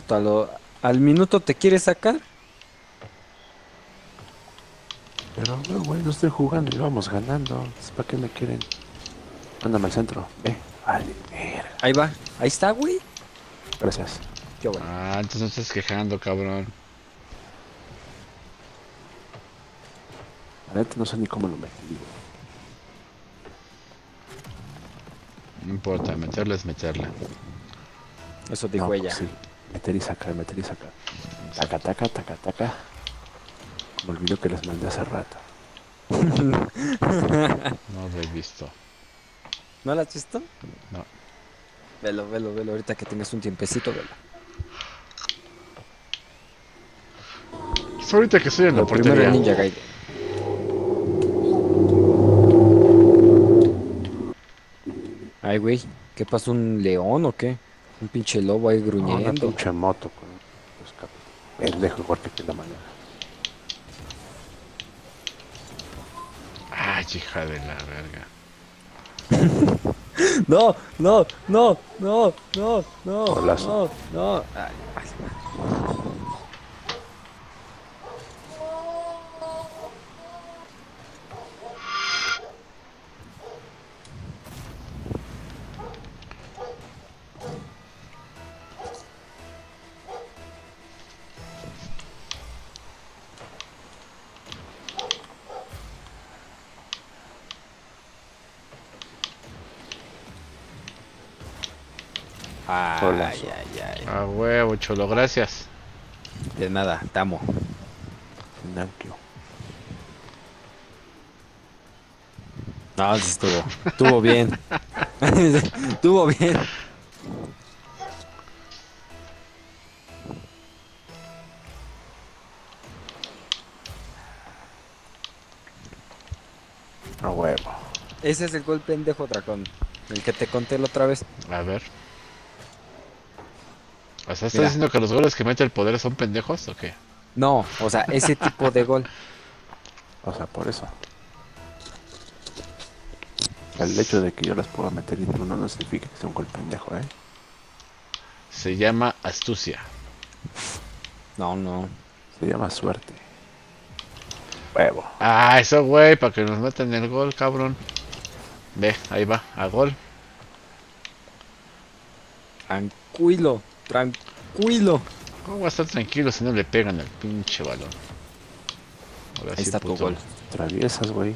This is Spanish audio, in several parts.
puto, al minuto te quieres sacar. Pero, no, güey, no estoy jugando y vamos ganando. ¿Para qué me quieren? Mándame al centro. Vale, verga. Ahí está, güey. Gracias. Qué bueno. Ah, entonces no estás quejando, cabrón. La neta no sé ni cómo lo metí, güey. No importa, meterla es meterla. Eso No, dijo pues ella. sí. Meter y sacar, meter y sacar. Taca, taca, taca, taca. Me olvidó que les mandé hace rato. No lo he visto. ¿No la has visto? No. Velo, velo, velo. Ahorita que tengas un tiempecito, velo. Es ahorita que estoy en la Lo primero el portería. Ninja Gaiden. Ay, güey. ¿Qué pasó? ¿Un león o qué? Un pinche lobo ahí No, una gruñendo. pinche moto con escape. Pendejo igual que la mañana. Ay, hija de la verga. No, no, no, no, no, no, Golazo. no, no. Ay, ay, ay, Golazo. ay, ay. A huevo, cholo, gracias. De nada, te amo. Thank you. No, sí estuvo bien. Estuvo bien. A huevo. Ese es el gol pendejo, dragón. El que te conté la otra vez. A ver. O sea, ¿estás Mira, diciendo que los goles que mete el poder son pendejos o qué? no, o sea, ese tipo de gol. O sea, por eso. El hecho de que yo las pueda meter y tú no significa que sea un gol pendejo, ¿eh? Se llama astucia. No, no. Se llama suerte. Huevo. Ah, eso, güey, para que nos metan el gol, cabrón. Ve, ahí va, a gol. Tranquilo, tranquilo. ¿Cómo va a estar tranquilo si no le pegan al pinche balón? Ahora Ahí sí, está tu puto. gol. Traviesas, güey.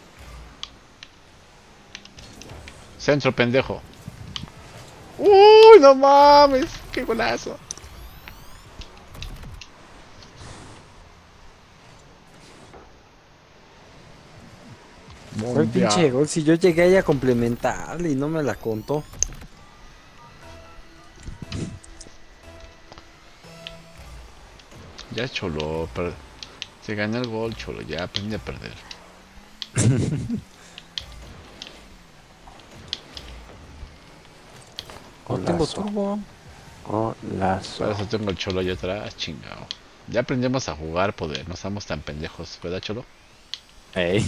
Centro, pendejo. ¡Uy, no mames! ¡Qué golazo! Fue pinche Mundial. gol. Si yo llegué ahí a complementarle y no me la contó. Ya, cholo. Se gana el gol, cholo. Ya aprende a perder. No tengo Golazo. turbo. Golazo. Para eso tengo el cholo allá atrás, chingado. Ya aprendemos a jugar, poder. No estamos tan pendejos, ¿verdad, cholo? Ey.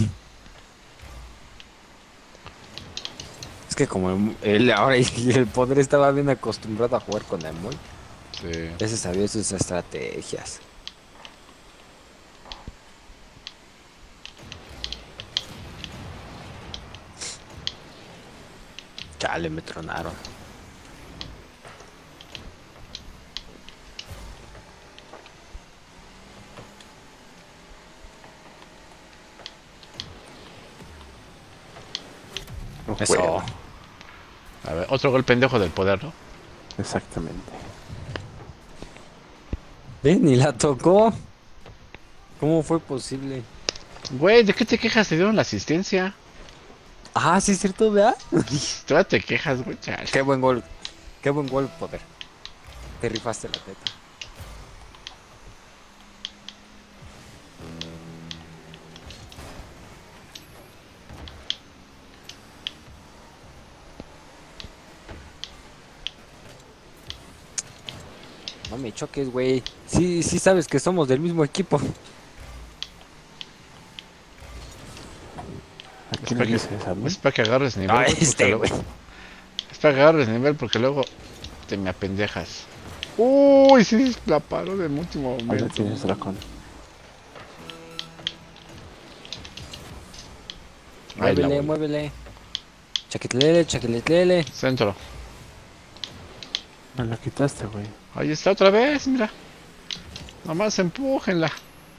Es que como él ahora y el poder estaba bien acostumbrado a jugar con Emoy. Sí. Ese sabía sus estrategias. Chale, me tronaron. Un Eso. juego. A ver, otro gol pendejo del poder, ¿no? Exactamente. Ni la tocó. ¿Cómo fue posible? Güey, ¿de qué te quejas? Te dieron la asistencia. Ah, sí es cierto, ¿verdad? Todavía te quejas, güey, chale. Qué buen gol. Qué buen gol, poder. Te rifaste la teta. No me choques, güey. Sí, sí sabes que somos del mismo equipo. ¿A Es quién le para que, dices? ¿A mí? es para que agarres nivel, Ah, güey, porque luego... güey. Es para que agarres nivel porque luego te me apendejas. Uy, sí, la paró de último Ahí la momento. tienes, Dracón. Ahí la Muévele, voy. muévele. Chaquetlele, chaquetlele. Centro. Me la quitaste, güey. Ahí está otra vez, mira. Nomás empújenla.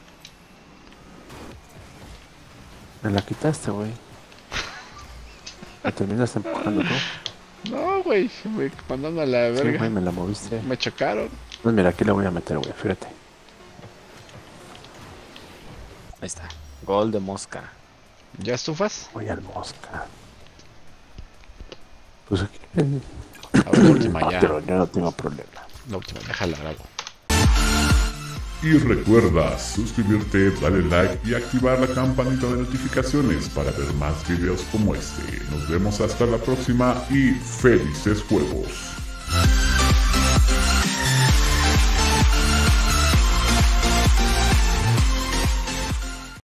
Me la quitaste, güey. Me terminaste empujando tú. No, güey, me mandando a la Sí, verga. güey, me la moviste. Me chocaron. Pues mira, aquí la voy a meter, güey, fíjate. Ahí está. Gol de mosca. ¿Ya estufas? Voy al mosca. Pues aquí. A ver, la última ya. Pero yo no tengo problema. La última, déjala grabo. Y recuerda suscribirte, darle like y activar la campanita de notificaciones para ver más videos como este. Nos vemos hasta la próxima y felices juegos.